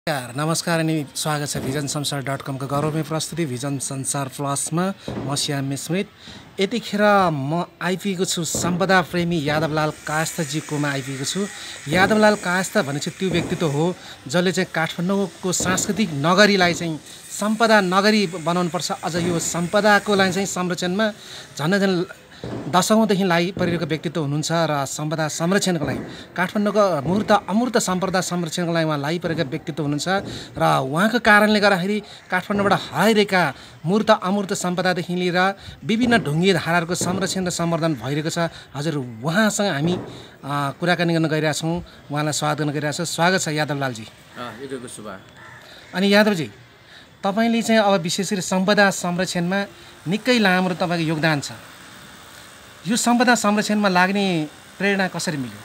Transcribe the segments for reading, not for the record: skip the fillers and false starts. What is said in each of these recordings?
नमस्कार अनि स्वागत छ भिजन संसार .com को गौरवमय प्रस्तुति भिजन संसार प्लसमा म श्याम स्मित। यतिखेर म आइपुगेको छु सम्पदा प्रेमी यादवलाल कायस्थजीकोमा आइपुगेको छु। यादवलाल कायस्थ भने चाहिँ त्यो व्यक्तित्व हो जसले चाहिँ काठमाडौँको सांस्कृतिक नगरीलाई चाहिँ सम्पदा नगरी बनाउनुपर्छ। अझ यो सम्पदाको लागि चाहिँ संरक्षणमा झन् दशकौँदेखि लागिपरेको व्यक्तित्व हुनुहुन्छ र सम्पदा संरक्षणको लागि काठमाडौँको मूर्त अमूर्त सम्पदा संरक्षणको लागि उहाँ लागिपरेका व्यक्तित्व हुनुहुन्छ र उहाँको कारणले गर्दाखेरि काठमाडौँबाट हराइरहेका मूर्त अमूर्त सम्पदादेखि लिएर विभिन्न ढुङ्गे धाराहरूको संरक्षण र सम्वर्धन भइरहेको छ। हजुर उहाँसँग हामी कुराकानी गर्न गइरहेछौँ, उहाँलाई स्वागत गर्न गइरहेछौँ। स्वागत छ यादवलालजी। अनि यादवजी, तपाईँले चाहिँ अब विशेष गरी सम्पदा संरक्षणमा निकै लामो तपाईँको योगदान छ। यो सम्पदा संरक्षणमा लाग्ने प्रेरणा कसरी मिल्यो?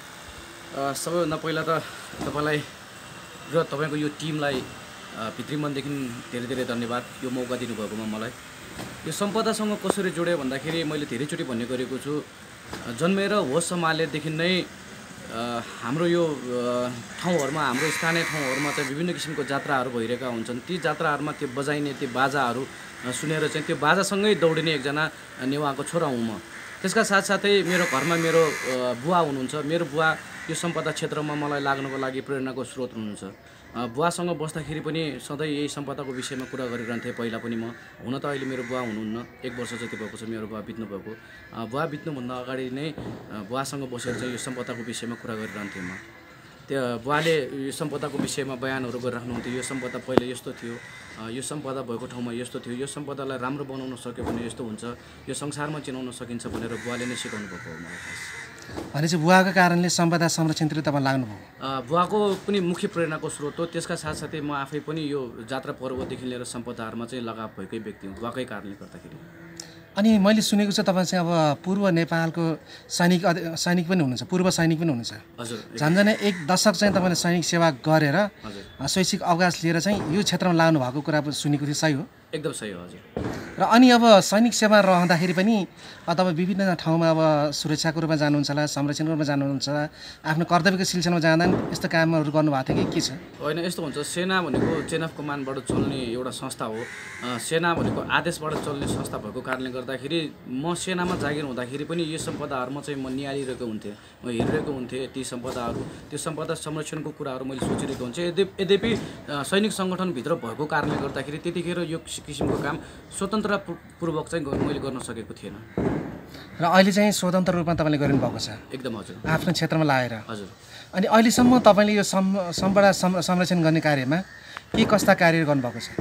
सबैभन्दा पहिला त तपाईँलाई र तपाईँको यो टिमलाई भित्री मनदेखि धेरै धेरै धन्यवाद यो मौका दिनुभएकोमा। मलाई यो सम्पदासँग कसरी जोड्यो भन्दाखेरि मैले धेरैचोटि भन्ने गरेको छु, जन्मेर होस सम्हालेदेखि नै हाम्रो यो ठाउँहरूमा, हाम्रो स्थानीय ठाउँहरूमा चाहिँ विभिन्न किसिमको जात्राहरू भइरहेका हुन्छन्। ती जात्राहरूमा त्यो बजाइने त्यो बाजाहरू सुनेर चाहिँ त्यो बाजासँगै दौडिने एकजना नेवाको छोरा हुँ म। त्यसका साथसाथै मेरो घरमा मेरो बुवा हुनुहुन्छ। मेरो बुवा यो सम्पदा क्षेत्रमा मलाई लाग्नको लागि प्रेरणाको स्रोत हुनुहुन्छ। बुवासँग बस्दाखेरि पनि सधैँ यही सम्पदाको विषयमा कुरा गरिरहन्थेँ। पहिला पनि म, हुन त अहिले मेरो बुवा हुनुहुन्न, 1 वर्ष जति भएको छ मेरो बुवा बित्नुभएको। बुवा बित्नुभन्दा अगाडि नै बुवासँग बसेर चाहिँ यो सम्पदाको विषयमा कुरा गरिरहन्थेँ म। त्यो बुवाले यो सम्पदाको विषयमा बयानहरू गरिराख्नुहुन्थ्यो। यो सम्पदा पहिले यस्तो थियो, यो सम्पदा भएको ठाउँमा यस्तो थियो, यो सम्पदालाई राम्रो बनाउन सक्यो भने यस्तो हुन्छ, यो संसारमा चिनाउन सकिन्छ भनेर बुवाले नै सिकाउनु भएको हो मलाई खास। भनेपछि बुवाको कारणले सम्पदा संरक्षणतिर तपाईँ लाग्नुभयो? बुवाको पनि मुख्य प्रेरणाको स्रोत हो। त्यसका साथसाथै म आफै पनि यो जात्रा पर्वदेखि लिएर सम्पदाहरूमा चाहिँ लगाव भएकै व्यक्ति हुँ बुवाकै कारणले गर्दाखेरि। अनि मैले सुनेको छ तपाईँ चाहिँ अब पूर्व नेपालको सैनिक पनि हुनुहुन्छ, पूर्व सैनिक पनि हुनुहुन्छ। हजुर, झन्झनै 1 दशक चाहिँ तपाईँले सैनिक सेवा गरेर शैक्षिक अवकाश लिएर चाहिँ यो क्षेत्रमा लाग्नु भएको कुरा सुनेको थियो, सही हो? एकदम सही हो। हजुर। र अनि अब सैनिक सेवा रहँदाखेरि पनि तपाईँ विभिन्न ठाउँमा अब सुरक्षाको रूपमा जानुहुन्छ होला, संरक्षणको रूपमा जानुहुन्छ होला, आफ्नो कर्तव्यको सिलसिलामा जाँदा यस्तो कामहरू गर्नुभएको थियो कि के छ? होइन, यस्तो हुन्छ, सेना भनेको चेन अफ कमान्डबाट चल्ने एउटा संस्था हो। सेना भनेको आदेशबाट चल्ने संस्था भएको कारणले गर्दाखेरि म सेनामा जागिर हुँदाखेरि पनि यो सम्पदाहरूमा चाहिँ म निहालिरहेको हुन्थेँ, म हेरिरहेको हुन्थेँ। ती सम्पदाहरू, त्यो सम्पदा संरक्षणको कुराहरू मैले सोचिरहेको हुन्थेँ। यद्यपि सैनिक सङ्गठनभित्र भएको कारणले गर्दाखेरि त्यतिखेर यो किसिमको काम स्वतन्त्रपूर्वक चाहिँ मैले गर्न सकेको थिएन। र अहिले चाहिँ स्वतन्त्र रूपमा तपाईँले गरिनुभएको छ? एकदम। हजुर। आफ्नो क्षेत्रमा लागेर? हजुर। अनि अहिलेसम्म तपाईँले यो सम्पदा संरक्षण गर्ने कार्यमा के कस्ता कार्यहरू गर्नुभएको छ?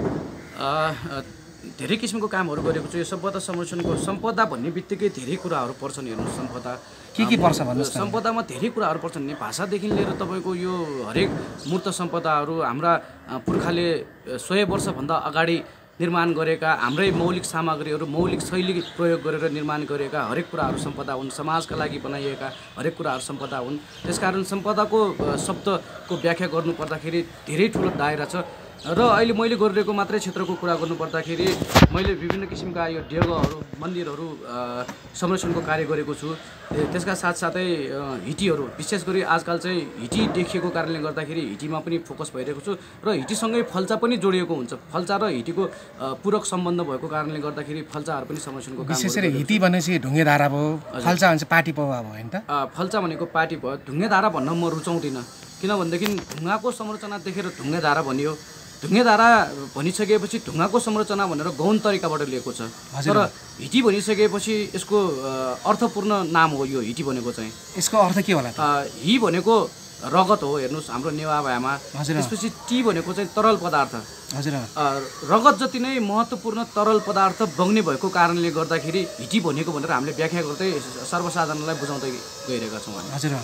धेरै किसिमको कामहरू गरेको छु। यो सम्पदा संरक्षणको, सम्पदा भन्ने बित्तिकै धेरै कुराहरू पर्छन्। हेर्नुहोस्, सम्पदा के पर्छ भन्नुहोस्? सम्पदामा धेरै कुराहरू पर्छन् नि, भाषादेखि लिएर तपाईँको यो हरेक मूर्त सम्पदाहरू हाम्रा पुर्खाले 100 वर्षभन्दा अगाडि निर्माण गरेका हाम्रै मौलिक सामग्रीहरू, मौलिक शैली प्रयोग गरेर निर्माण गरेका हरेक कुराहरू सम्पदा हुन्। समाजका लागि बनाइएका हरेक कुराहरू सम्पदा हुन्। त्यसकारण सम्पदाको शब्दको व्याख्या गर्नुपर्दाखेरि धेरै ठुलो दायरा छ। र अहिले मैले गरिरहेको मात्रै क्षेत्रको कुरा गर्नुपर्दाखेरि मैले विभिन्न किसिमका यो डेगहरू, मन्दिरहरू संरक्षणको कार्य गरेको छु। त्यसका साथसाथै हिटीहरू, विशेष गरी आजकल चाहिँ हिटी देखिएको कारणले गर्दाखेरि हिटीमा पनि फोकस भइरहेको छु। र हिटीसँगै फल्चा पनि जोडिएको हुन्छ। फल्चा र हिटीको पूरक सम्बन्ध भएको कारणले गर्दाखेरि फल्चाहरू पनि संरक्षणको काम। विशेष गरी हिटी भनेपछि ढुङ्गे धारा भयो, फल्चा भनेपछि पाटी पौवा भयो हैन त? फल्चा भनेको पाटी भयो। ढुङ्गे धारा भन्न म रुचाउँदिनँ, किनभनेदेखि ढुङ्गाको संरचना देखेर ढुङ्गे धारा भनियो। ढुङ्गे धारा भनिसकेपछि ढुङ्गाको संरचना भनेर गौण तरिकाबाट लिएको छ। तर हिटी भनिसकेपछि यसको अर्थपूर्ण नाम हो यो हिटी भनेको चाहिँ। यसको अर्थ के होला? हि भनेको रगत हो। हेर्नुहोस्, हाम्रो नेवा भाषामा। त्यसपछि टी भनेको चाहिँ तरल पदार्थ। हजुर। रगत जति नै महत्त्वपूर्ण तरल पदार्थ बग्ने भएको कारणले गर्दाखेरि हिटी भनेको भनेर हामीले व्याख्या गर्दै सर्वसाधारणलाई बुझाउँदै गइरहेका छौँ। हजुर।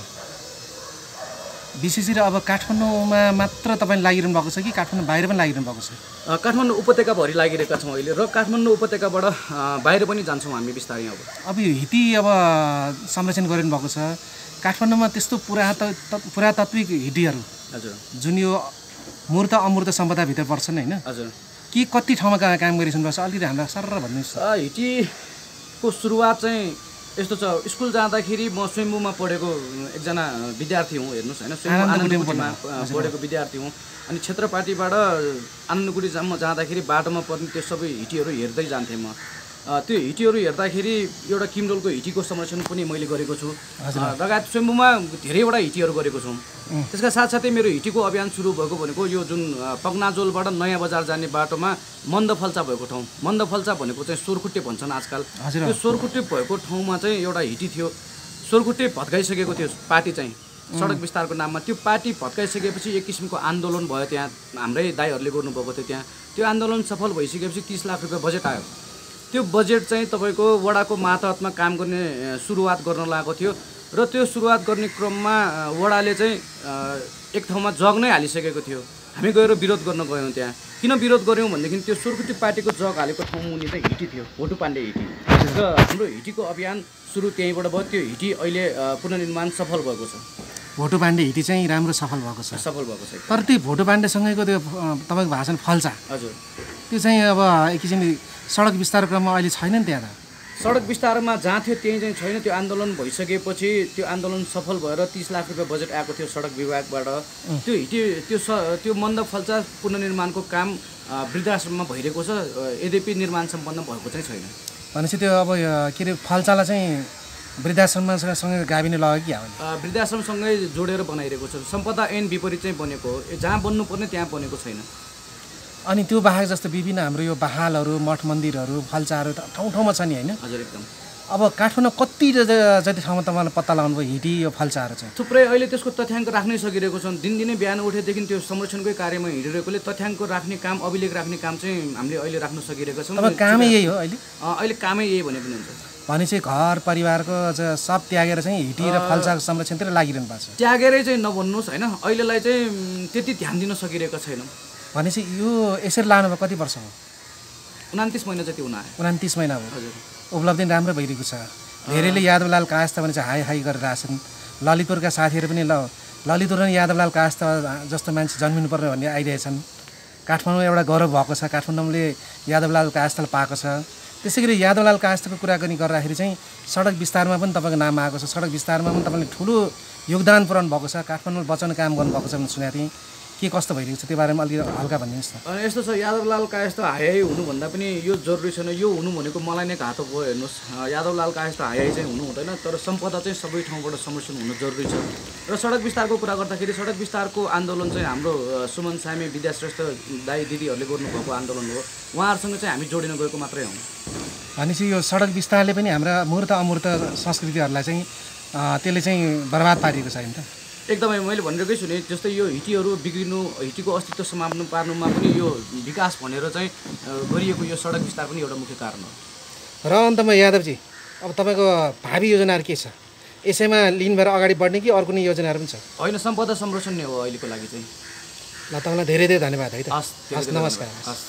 विशेष गरी अब काठमाडौँमा मात्र तपाईँ लागिरहनु भएको छ कि काठमाडौँ बाहिर पनि लागिरहनु भएको छ? काठमाडौँ उपत्यकाभरि लागिरहेका छौँ अहिले, र काठमाडौँ उपत्यकाबाट बाहिर पनि जान्छौँ हामी बिस्तारै। अब यो हिटी अब संरक्षण गरिरहनु भएको छ काठमाडौँमा, त्यस्तो पुरातात्विक हिटीहरू हजुर जुन यो मूर्त अमूर्त सम्पदाभित्र पर्छन् होइन? हजुर। के कति ठाउँमा काम गरिसक्नु भएको छ? अलिकति हामीलाई सरर भन्नुहोस्। हिटीको सुरुवात चाहिँ यस्तो छ, स्कुल जाँदाखेरि म स्वयम्भूमा पढेको एकजना विद्यार्थी हुँ, हेर्नुहोस् होइन, स्वयम्भू आनन्दकुटीमा पढेको विद्यार्थी हुँ। अनि क्षेत्रपाटीबाट आनन्दकुटीसम्म जाँदाखेरि बाटोमा पर्ने त्यो सबै हिटीहरू हेर्दै जान्थेँ म। त्यो हिटीहरू हेर्दाखेरि एउटा किमडोलको हिटीको संरक्षण पनि मैले गरेको छु, लगायत स्वयम्भूमा धेरैवटा हिटीहरू गरेको छु। त्यसका साथसाथै मेरो हिटीको अभियान सुरु भएको भनेको यो जुन पगनाजोलबाट नयाँ बजार जाने बाटोमा मन्दफल्चा भएको ठाउँ, मन्दफल्चा भनेको चाहिँ सोरखुट्टे भन्छन् आजकल, त्यो सोरखुट्टे भएको ठाउँमा चाहिँ एउटा हिटी थियो। सोरखुट्टे भत्काइसकेको थियो पार्टी चाहिँ सडक विस्तारको नाममा। त्यो पार्टी भत्काइसकेपछि एक किसिमको आन्दोलन भयो, त्यहाँ हाम्रै दाइहरूले गर्नुभएको थियो। त्यहाँ त्यो आन्दोलन सफल भइसकेपछि 30 लाख रुपियाँ बजेट आयो। त्यो बजेट चाहिँ तपाईँको वडाको मातहतमा काम गर्ने सुरुवात गर्न लागेको थियो र त्यो सुरुवात गर्ने क्रममा वडाले चाहिँ एक ठाउँमा जग नै हालिसकेको थियो। हामी गएर विरोध गर्न गयौँ। त्यहाँ किन विरोध गऱ्यौँ भनेदेखि त्यो सोरखुट्टे पार्टीको जग हालेको ठाउँ मुनि चाहिँ हिटी थियो, भोटु पाण्डे हिटी, र हाम्रो हिटीको अभियान सुरु त्यहीँबाट भयो। त्यो हिटी अहिले पुनर्निर्माण सफल भएको छ। भोटु पाण्डे हिटी चाहिँ राम्रो सफल भएको छ, सफल भएको छ। तर त्यो भोटु पाण्डेसँगैको त्यो तपाईँको भाषण फल्चा, हजुर, त्यो चाहिँ अब एक किसिमले सडक विस्तार क्रममा अहिले छैन नि त्यहाँ त। सडक विस्तारमा जहाँ थियो त्यहीँ चाहिँ छैन। त्यो आन्दोलन भइसकेपछि त्यो आन्दोलन सफल भएर 30 लाख रुपियाँ बजेट आएको थियो सडक विभागबाट। त्यो हिटी त्यो मन्दफल्चा पुनर्निर्माणको काम वृद्धाश्रममा भइरहेको छ, यद्यपि निर्माण सम्पन्न भएको चाहिँ छैन। भनेपछि त्यो अब के अरे फल्चालाई चाहिँ वृद्धाश्रमसँग गाभिने लाग्यो कि अब वृद्धाश्रमसँगै जोडेर बनाइरहेको छ। सम्पदा ऐन विपरीत चाहिँ बनेको हो, जहाँ बन्नुपर्ने त्यहाँ बनेको छैन। अनि त्यो बाहेक जस्तो विभिन्न हाम्रो यो बहालहरू, मठ मन्दिरहरू, फल्चाहरू त ठाउँ ठाउँमा छ नि होइन? हजुर, एकदम। अब काठमाडौँ कति जति ठाउँमा तपाईँलाई पत्ता लगाउनु भयो हिटी यो फल्चाहरू चाहिँ? थुप्रै अहिले त्यसको तथ्याङ्क राख्नै सकिरहेको छन्। दिनदिनै बिहान उठेदेखि त्यो संरक्षणकै कार्यमा हिँडिरहेकोले तथ्याङ्क राख्ने काम, अभिलेख राख्ने काम चाहिँ हामीले अहिले राख्न सकिरहेका छौँ। अब कामै यही हो अहिले? अहिले कामै यही भने पनि हुन्छ। भनेपछि घर परिवारको सब त्यागेर चाहिँ हिटी र फल्चाको संरक्षणतिर लागिरहनु भएको छ? त्यागेरै चाहिँ नभन्नुहोस् होइन, अहिलेलाई चाहिँ त्यति ध्यान दिन सकिरहेका छैनौँ। भनेपछि यो यसरी लानुभयो कति वर्ष हो? 29 महिना जति हुन आयो। 29 महिना हो। हजुर, उपलब्धि राम्रो भइरहेको छ। धेरैले यादवलाल कायस्थ भने चाहिँ हाई हाई गरेर आएछन्। ललितपुरका साथीहरू पनि ललितपुर र यादवलाल कायस्थ जस्तो मान्छे जन्मिनुपर्ने भन्ने आइरहेछन्। काठमाडौँ एउटा गौरव भएको छ, काठमाडौँले यादवलाल कायस्थलाई पाएको छ। त्यसै गरी यादवलाल कायस्थको कुराकानी गर्दाखेरि चाहिँ सडक विस्तारमा पनि तपाईँको नाम आएको छ। सडक विस्तारमा पनि तपाईँले ठुलो योगदान पुऱ्याउनु भएको छ, काठमाडौँ बचाउने काम गर्नुभएको छ भनेर सुनेको थिएँ। के कस्तो भइरहेको छ त्यो बारेमा अलिक हल्का भनिदिनुहोस् न। अनि यस्तो छ, यादवलाल कायस्थ हाई हुनुभन्दा पनि यो जरुरी छैन। यो हुनु भनेको मलाई नै घातक भयो। हेर्नुहोस्, यादवलाल कायस्थ हाई चाहिँ हुनु हुँदैन, तर सम्पदा चाहिँ सबै ठाउँबाट संरक्षण हुनु जरुरी छ। र सडक विस्तारको कुरा गर्दाखेरि सडक विस्तारको आन्दोलन चाहिँ हाम्रो सुमन सामी, विद्याश्रेष्ठ दाई दिदीहरूले गर्नुभएको आन्दोलन हो। उहाँहरूसँग चाहिँ हामी जोडिन गएको मात्रै हौँ। भनेपछि यो सडक विस्तारले पनि हाम्रा मूर्त अमूर्त संस्कृतिहरूलाई चाहिँ त्यसले चाहिँ बर्बाद पारेको छैन त? एकदमै मैले भनिरहेकै छु नि, जस्तै यो हिटीहरू बिग्रिनु, हिटीको अस्तित्व समाप्नु पार्नुमा पनि यो विकास भनेर चाहिँ गरिएको यो सडक विस्तार पनि एउटा मुख्य कारण हो। र अन्तमा यादवजी, अब तपाईँको भावी योजनाहरू के छ? यसैमा लिन भएर अगाडि बढ्ने कि अर्को कुनै योजनाहरू पनि छ? होइन, सम्पदा संरक्षण नै हो अहिलेको लागि चाहिँ। ल, तपाईँलाई धेरै धेरै धन्यवाद है त। हस्, नमस्कार।